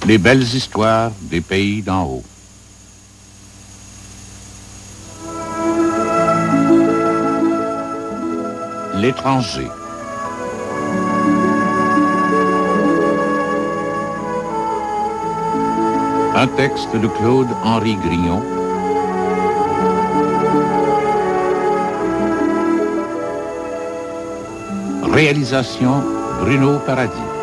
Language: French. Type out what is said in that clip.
Les belles histoires des pays d'en haut. L'étranger. Un texte de Claude-Henri Grignon. Réalisation Bruno Paradis.